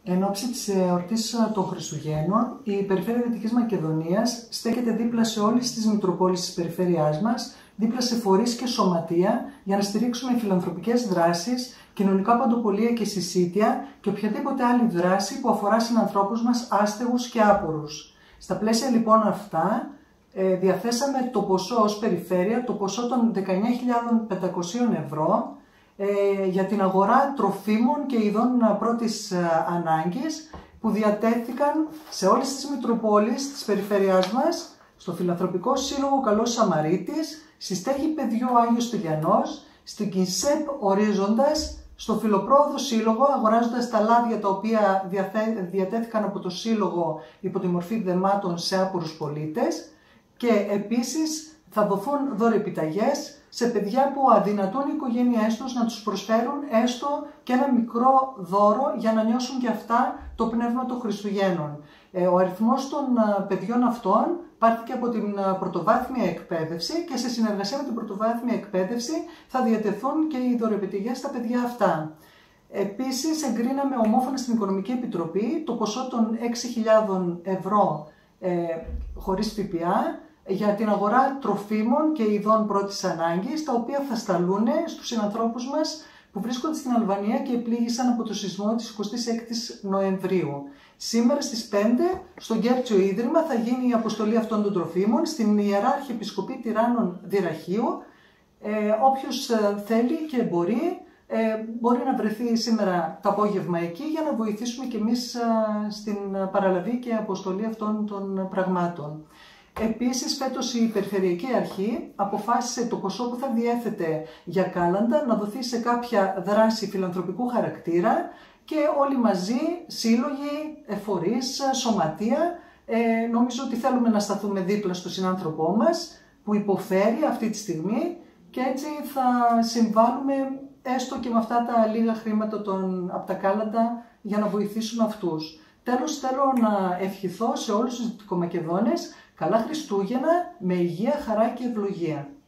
Εν ώψη της εορτής των Χριστουγέννων, η Περιφέρεια Δυτικής Μακεδονίας στέκεται δίπλα σε όλες τις μητροπόλεις της περιφέρειάς μας, δίπλα σε φορείς και σωματεία, για να στηρίξουμε φιλανθρωπικές δράσεις, κοινωνικά παντοπολία και συσίτια και οποιαδήποτε άλλη δράση που αφορά συνανθρώπους μας άστεγους και άπορους. Στα πλαίσια λοιπόν αυτά, διαθέσαμε το ποσό ως περιφέρεια, το ποσό των 19.500 ευρώ, για την αγορά τροφίμων και ειδών πρώτης ανάγκης που διατέθηκαν σε όλες τις μητροπόλεις της περιφέρειάς μας, στο Φιλανθρωπικό Σύλλογο Καλός Σαμαρίτης, στη Στέγη Παιδιού Άγιος Τηλιανός, στην ΚΙΣΕΠ Ορίζοντας, στο Φιλοπρόοδο Σύλλογο, αγοράζοντας τα λάδια τα οποία διατέθηκαν από το Σύλλογο υπό τη μορφή δεμάτων σε άπορους πολίτες, και επίσης θα δοθούν δωρεπιταγές σε παιδιά που αδυνατούν οι οικογένειές τους να τους προσφέρουν έστω και ένα μικρό δώρο για να νιώσουν και αυτά το πνεύμα των Χριστουγέννων. Ο αριθμός των παιδιών αυτών πάρθηκε από την πρωτοβάθμια εκπαίδευση και σε συνεργασία με την πρωτοβάθμια εκπαίδευση θα διατεθούν και οι δωρεπιταγές στα παιδιά αυτά. Επίσης, εγκρίναμε ομόφωνα στην Οικονομική Επιτροπή το ποσό των 6.000 ευρώ χωρίς ΦΠΑ για την αγορά τροφίμων και ειδών πρώτης ανάγκης, τα οποία θα σταλούν στους συνανθρώπους μας που βρίσκονται στην Αλβανία και επλήγησαν από το σεισμό της 26ης Νοεμβρίου. Σήμερα στις 5 στο Γκέρτσιο Ίδρυμα θα γίνει η αποστολή αυτών των τροφίμων στην Ιερά Αρχιεπισκοπή Τυράννων Δυραχείου. Όποιος θέλει και μπορεί να βρεθεί σήμερα το απόγευμα εκεί για να βοηθήσουμε και εμείς στην παραλαβή και αποστολή αυτών των πραγμάτων. Επίσης, φέτος η Περιφερειακή Αρχή αποφάσισε το ποσό που θα διέθετε για κάλαντα να δοθεί σε κάποια δράση φιλανθρωπικού χαρακτήρα και όλοι μαζί, σύλλογοι, φορείς, σωματεία, νομίζω ότι θέλουμε να σταθούμε δίπλα στο συνάνθρωπό μας που υποφέρει αυτή τη στιγμή και έτσι θα συμβάλλουμε έστω και με αυτά τα λίγα χρήματα από τα κάλαντα για να βοηθήσουμε αυτούς. Τέλος, θέλω να ευχηθώ σε όλους τους Δυτικομακεδόνες καλά Χριστούγεννα με υγεία, χαρά και ευλογία.